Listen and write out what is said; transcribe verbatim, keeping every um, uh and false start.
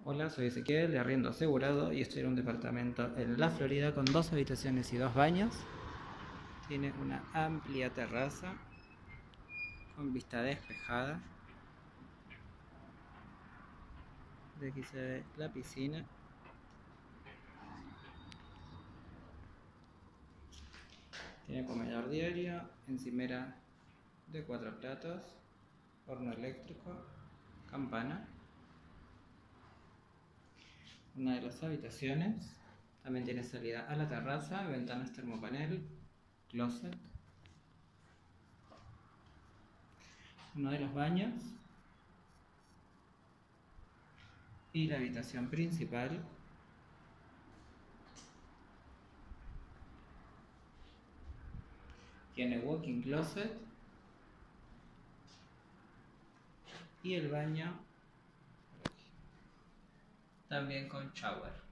Hola, soy Ezequiel de Arriendo Asegurado y estoy en un departamento en la Florida con dos habitaciones y dos baños. Tiene una amplia terraza con vista despejada. De aquí se ve la piscina. Tiene comedor diario, encimera de cuatro platos, horno eléctrico, campana. Una de las habitaciones también tiene salida a la terraza, ventanas termopanel, closet. Uno de los baños y la habitación principal. Tiene walk-in closet y el baño también con shower.